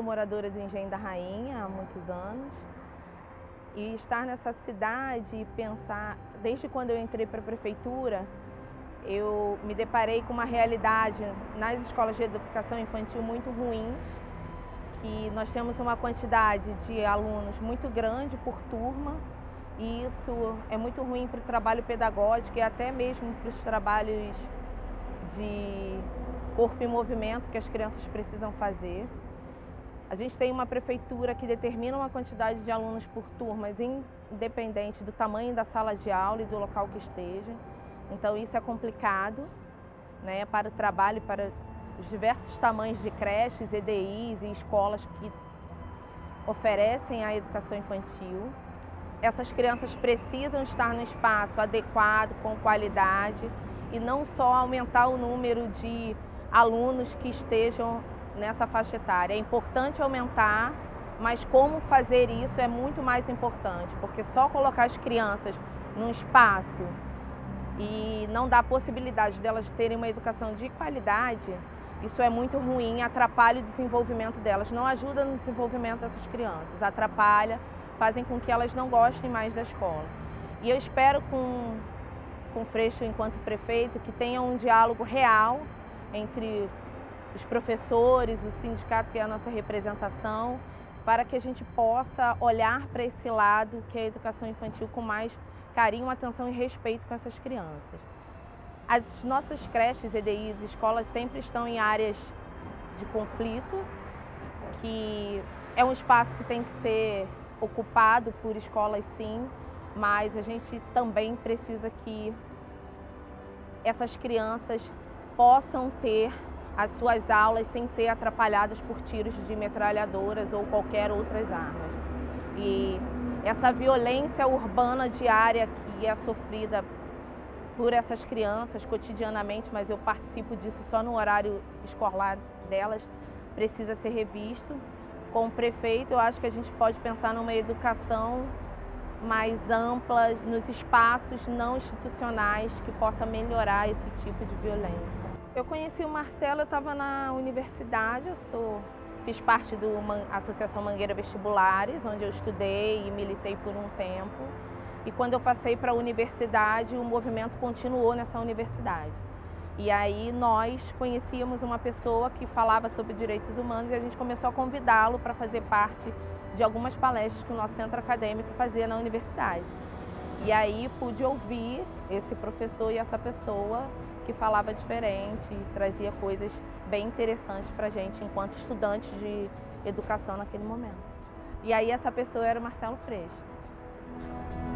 moradora de Engenho da Rainha há muitos anos. E estar nessa cidade e pensar, desde quando eu entrei para a prefeitura, eu me deparei com uma realidade nas escolas de educação infantil muito ruim, que nós temos uma quantidade de alunos muito grande por turma, e isso é muito ruim para o trabalho pedagógico e até mesmo para os trabalhos de corpo em movimento que as crianças precisam fazer. A gente tem uma prefeitura que determina uma quantidade de alunos por turmas, independente do tamanho da sala de aula e do local que esteja. Então isso é complicado, né, para o trabalho, para os diversos tamanhos de creches, EDIs e escolas que oferecem a educação infantil. Essas crianças precisam estar no espaço adequado, com qualidade, e não só aumentar o número de alunos que estejam nessa faixa etária. É importante aumentar, mas como fazer isso é muito mais importante, porque só colocar as crianças num espaço e não dar a possibilidade delas terem uma educação de qualidade, isso é muito ruim, atrapalha o desenvolvimento delas, não ajuda no desenvolvimento dessas crianças, atrapalha, fazem com que elas não gostem mais da escola. E eu espero com o Freixo, enquanto prefeito, que tenha um diálogo real entre os professores, o sindicato, que é a nossa representação, para que a gente possa olhar para esse lado, que é a educação infantil, com mais carinho, atenção e respeito com essas crianças. As nossas creches, EDIs, escolas sempre estão em áreas de conflito, que é um espaço que tem que ser ocupado por escolas, sim, mas a gente também precisa que essas crianças possam ter as suas aulas sem ser atrapalhadas por tiros de metralhadoras ou qualquer outras armas. E essa violência urbana diária que é sofrida por essas crianças cotidianamente, mas eu participo disso só no horário escolar delas, precisa ser revisto. Com o prefeito, eu acho que a gente pode pensar numa educação mais ampla, nos espaços não institucionais, que possa melhorar esse tipo de violência. Eu conheci o Marcelo, eu estava na universidade, fiz parte da Associação Mangueira Vestibulares, onde eu estudei e militei por um tempo. E quando eu passei para a universidade, o movimento continuou nessa universidade. E aí nós conhecíamos uma pessoa que falava sobre direitos humanos e a gente começou a convidá-lo para fazer parte de algumas palestras que o nosso centro acadêmico fazia na universidade. E aí pude ouvir esse professor e essa pessoa que falava diferente e trazia coisas bem interessantes para a gente enquanto estudantes de educação naquele momento. E aí essa pessoa era o Marcelo Freixo.